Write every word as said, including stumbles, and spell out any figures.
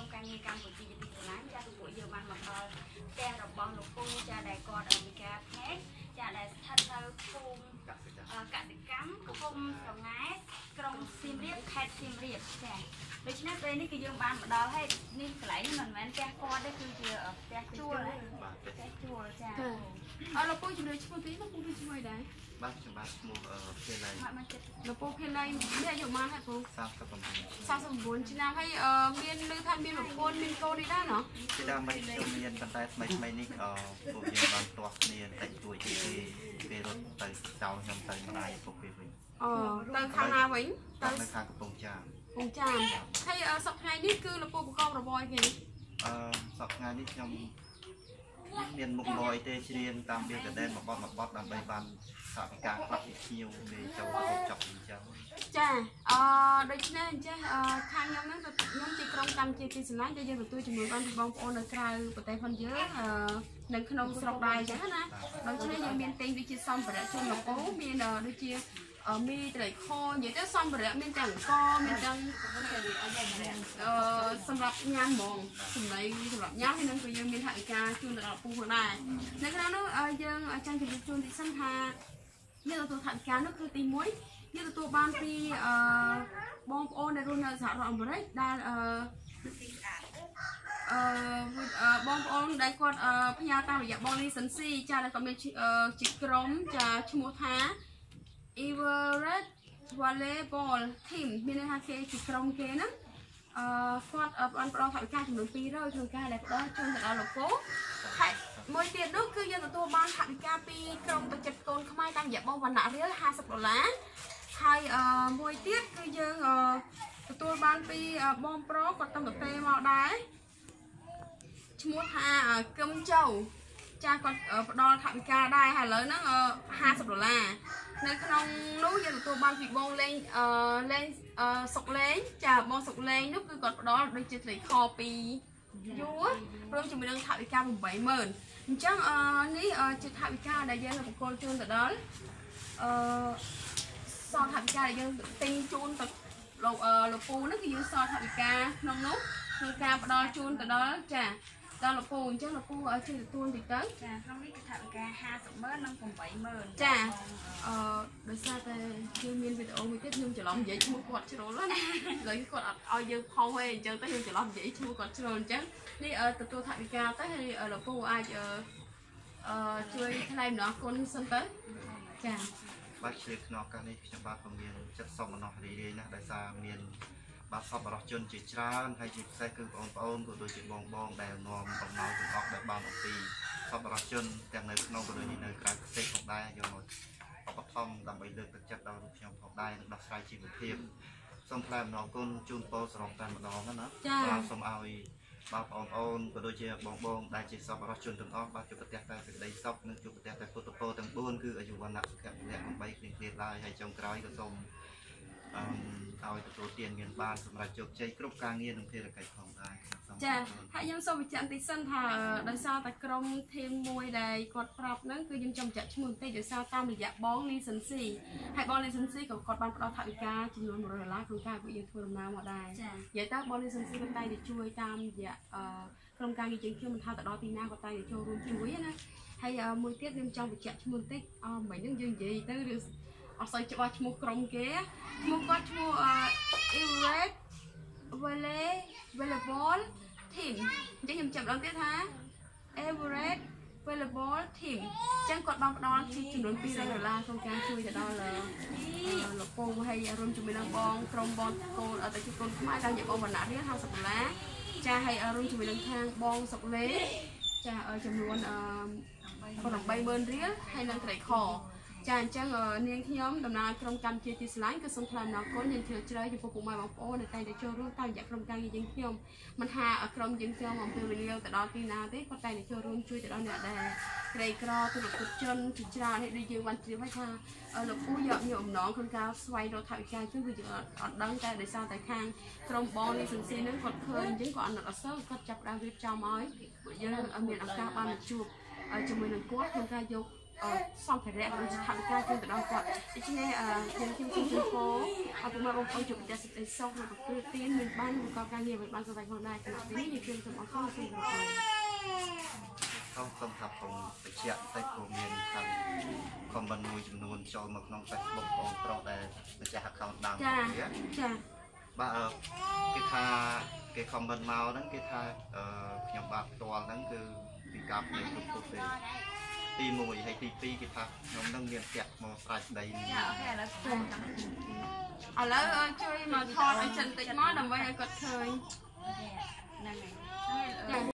ក្រុមការងារកម្ពុជាជាទីស្រឡាញ់ចាពួកយើងបានមកដល់ផ្ទះរបស់លោកពូចាដែលគាត់មានការផ្នែកចាដែលស្ថិតនៅភូមិកសិកម្មឃុំស្រងែក្រុងសៀមរាបខេត្តសៀមរាបចាដូច្នេះពេលនេះគឺយើងបានមកដល់ហើយនេះកន្លែងនេះមិនមែនផ្ទះគាត់ទេគឺជាផ្ទះជួលផ្ទះជួលចាអរលោកពូជំនួយឈ្មោះទីលោកពូជួយឈ្មោះអីដែរបាទខ្ញុំបាទឈ្មោះភេលៃលោកពូភេលៃនេះអាយុប៉ុន្មានហើយពូសាមសិបប្រាំបួនសាមសិបប្រាំបួនឆ្នាំហើយមានលើថាមានប្រពន្ធមានកូននេះដែរណោះពីដើមមិនខ្ញុំមានប៉ុន្តែថ្មីថ្មីនេះពួកយើងបានទាស់គ្នាតែជួយទីពេលរត់ទៅចោលខ្ញុំទៅម្ដាយពុកពេលវិញអូទៅខាងណាវិញទៅនៅខាងកំពង់ចាមកំពង់ចាមហើយសប្តាហ៍នេះគឺលោកពូប្រកបរបរគេអឺសប្តាហ៍នេះខ្ញុំមានមុខមយទេជ្រៀងតាមវាកដែនមកបត់មកបត់ដើម្បីបានសាធិការខ្លះពីភ្ញៀវមេចូលទៅចាប់អញ្ចឹងចាអឺដូច្នេះអញ្ចឹងខាងខ្ញុំហ្នឹងខ្ញុំជាក្រុមកម្មជាទីស្រឡាញ់ដែលយើងទទួលជំនួយបានពីបងប្អូននៅក្រៅប្រទេសផងយើងនៅក្នុងស្រុកដែរអញ្ចឹងណាដូច្នេះយើងមានទិញដូចជាសម្ភារៈជូនលោកពូមានដូចជាមីត្រីខនិយាយទៅសម្ភារៈមានទាំងអង្គមានទាំងអឺសម្រាប់ញ៉ាំហ្មងសម្រាប់សម្រាប់ញ៉ាំហើយនឹងគឺយើងមានថវិកាជូនទៅដល់ពូផងដែរនៅក្នុងនោះយើងចង់ជម្រាបជូនទីសិនថាយើងទទួលថវិកានោះគឺទីមួយយើងទទួលបានពីអឺបងប្អូនដែលរស់នៅសហរដ្ឋអាមេរិកដែលអឺអឺបងប្អូនដែលគាត់ផ្ញើតាមរយៈបងលីសិនស៊ីចាដែលគាត់មានជាក្រុមចាឈ្មោះថា Everett Volleyball Team មានន័យថាគេជាក្រុមគេហ្នឹងអឺគាត់បានផ្ដល់ថវិកាចំនួនពីររយក្នុងការដែលផ្ដល់ជូនទៅដល់លោកពូហើយមួយទៀតនោះគឺយើងទទួលបានថវិកាពីក្រុមទឹកចិត្តកូនខ្មែរតាមរយៈបងវណ្ណៈរៀលห้าสิบដុល្លារហើយអឺមួយទៀតគឺយើងទទួលបានពីបងប្រុសគាត់តាមទៅពេលមកដែរឈ្មោះថាកឹមចៅចាគាត់ផ្ដល់ថវិកាដែរហើយឥឡូវហ្នឹងห้าสิบដុល្លារនៅក្នុងនោះយើងទទួលបានពីបងលេងអឺលេងសុកលេងចាបងសុកលេងនោះគឺគាត់ផ្ដល់ដូចជាត្រីខពីយួរព្រមជាមួយនឹងថវិកាeightម៉ឺនអញ្ចឹងនេះជាថវិកាដែលយើងបកគលជូនទៅដល់អឺសល់ថវិកាដែលយើងទិញជូនទៅលោកលោកពូនោះគឺយើងសល់ថវិកាក្នុងនោះក្នុងការផ្ដល់ជូនទៅដល់ចាដល់លោកពូអញ្ចឹងលោកពូជួយទទួលតិចទៅចាក្នុងនេះគឺថវិកាห้าสิบម៉ឺននិងeightម៉ឺនចាអឺដោយសារតែយើងមានវីដេអូមួយទៀតខ្ញុំច្រឡំនិយាយឈ្មោះគាត់ជ្រុលណាឥឡូវគាត់អត់ឲ្យយើងផុសទេអញ្ចឹងទៅខ្ញុំច្រឡំនិយាយឈ្មោះគាត់ជ្រុលអញ្ចឹងនេះទទួលថវិកាទៅហើយលោកពូអាចអឺជួយថ្លែងអំណរគុណសិនទៅចាបាទជាក្នុងឱកាសនេះខ្ញុំបាទក៏មានចិត្តសុំអំណររីរាយណាស់ដោយសារមានបាទសពរស់ជនជាច្រើនហើយជាពិសេសគឺបងប្អូនក៏ដូចជាបងបងដែលនាំបំណងទាំងអស់ដែលបានអំពីសពរស់ជនទាំងនៅក្នុងក៏ដូចជានៅក្រៅប្រទេសផងដែរយកមកឧបត្ថម្ភដើម្បីលើកទឹកចិត្តដល់លោកខ្ញុំផងដែរនិងដោះស្រាយជីវភាពសូមថ្លែងអំណរគុណជូនពរសរងតែម្ដងណាបាទសូមឲ្យបាទបងប្អូនក៏ដូចជាបងបងដែលជាសពរស់ជនទាំងអស់បាទជួបប្រទះតែសេចក្តីសុខនិងជួបប្រទះតែពុទ្ធពរទាំងbốnគឺអាយុវណ្ណៈសុខៈពលៈកំបីគ្លៀងគ្លៀតឡើយហើយចុងក្រោយក៏សូមអឺឲ្យទទួលទានមានបានសម្រាប់ជោគជ័យគ្រប់ការងារនិងភារកិច្ចផងដែរចាហើយខ្ញុំសូមបញ្ជាក់បន្តិចសិនថាដោយសារតែក្រុមធីមមួយដែលគាត់ប្រាប់ហ្នឹងគឺខ្ញុំចង់បញ្ជាក់ឈ្មោះបន្តិចដោយសារតាមរយៈបងលីសិនស៊ីហើយបងលីសិនស៊ីក៏គាត់បានផ្ដល់ថវិកាចំនួនone hundredដុល្លារក្នុងការពួកយើងធ្វើដំណើរមកដែរចានិយាយទៅបងលីសិនស៊ីគាត់តែងតែជួយតាមរយៈអឺក្រុមការងារយើងខ្ញុំមិនថាទៅដល់ទីណាគាត់តែងតែចូលរួមជួយណាហើយមួយទៀតខ្ញុំចង់បញ្ជាក់ឈ្មោះបន្តិចអឺមិនហ្នឹងយើងនិយាយទៅឬអត់សូវច្បាស់ឈ្មោះក្រុមគេឈ្មោះគាត់ឈ្មោះ Everett Volleyball Team អញ្ចឹងខ្ញុំចាប់ដល់ទៀតថា Everett Volleyball Team អញ្ចឹងគាត់បានផ្ដល់ជាចំនួនtwo hundredដុល្លារក្នុងការជួយទៅដល់លោកពូហើយរួមជាមួយនឹងបងក្រុមបងកូនអត់ទៅជួបកូនខ្មែរតាមរយៈបងវណ្ណៈរៀលห้าสิบដុល្លារចាហើយរួមជាមួយនឹងខាងបងសុកលេចាចំនួនអឺeightម៉ឺនរៀលហើយនឹងត្រីខចាអញ្ចឹងនាងខ្ញុំដំណើរក្រុមកម្មជាទីស្រឡាញ់ក៏សូមថ្លែងអំណរគុណយ៉ាងជ្រាលជ្រៅចំពោះពុកម៉ែបងប្អូនដែលតែងតែចូលរួមតាមរយៈក្រុមការងារយើងខ្ញុំមិនថាក្រុមយើងខ្ញុំអំពីវេលាទៅដល់ទីណាទេគាត់តែងតែចូលរួមជួយទៅដល់អ្នកដែលក្រីក្រទុរកិច្ចជនជាច្រើននេះដូចយើងបានជ្រាបហើយថាលោកពូយកយកអំណងក្នុងការស្វែងរកថវិកាជួយគឺយើងអត់ដឹងតែដោយសារតែខាងក្រុមបងនេះសន្តិហ្នឹងគាត់ឃើញអញ្ចឹងគាត់អត់អត់សូវគាត់ចាប់ដើមរៀបចំឲ្យពួកយើងមានឱកាសបានជួបជាមួយនឹងគាត់ក្នុងការយកសំភារៈនិងស្ថាប័នជូនទៅដល់គាត់ដូច្នេះខ្ញុំខ្ញុំជូនជូនពរអពុកម៉ែបងប្អូនជួបតែសេចក្តីសុខនិងប្រព្រឹត្តទានមានបានប្រកបការងារឲ្យបានសម្រេចផងដែរគណៈទីនេះយើងជូនសូមអរគុណសូមគោរពសូមសូមថាผมបញ្ជាក់តែព្រមមានខាង comment មួយចំនួនចូលមកក្នុង Facebook បងប្រុសដែលម្ចាស់ account ដើមចាចាបាទគេថាគេ comment មកហ្នឹងគេថាខ្ញុំបាទផ្ទាល់ហ្នឹងគឺពីការផ្លេចគ្រប់គ្រប់ទេទីមួយហើយទីពីរគេថាខ្ញុំនឹងមានផ្ទះមកស្រេចដីនេះចាអូខេឥឡូវឥឡូវជួយមកថតឲ្យចិនតិចមកដើម្បីឲ្យគាត់ឃើញហ្នឹងហើយ